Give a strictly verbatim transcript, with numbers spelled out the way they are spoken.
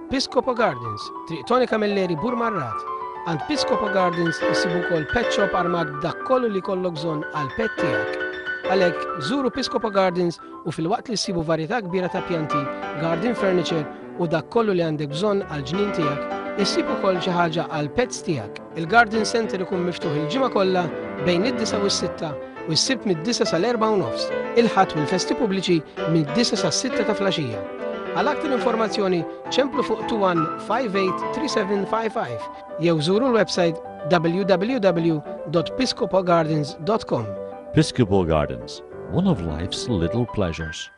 Piscopo Gardens, triq Tony Camilleri Bur Marrat. Għand Piscopo Gardens isibu wkoll pet shop armat dak kollu li kollok bżonn għal pet tiegħek. Għalhekk żuru Piscopo Gardens u fil-waqt li ssibu varjetà kbira ta' pjanti, garden furniture u dak kollu li għandek bżonn għal ġnien tiegħek, issib ukoll xi ħaġa għal pets tiegħek. Il-Garden Center ikun miftuħ il-ġimgħa kollha bejn id-disa' u s-sitta u s-sibt mid-disa' sal-erba' u nofs. Il-ħadd u l-festi pubbliċi mid-disa' sas-sitta ta' filgħaxija. Għal aktar informazzjoni ċemplu fuq two one five eight three seven five five jew żuru l-website w w w dot piscopo gardens dot com. Piscopo Gardens, one of life's little pleasures.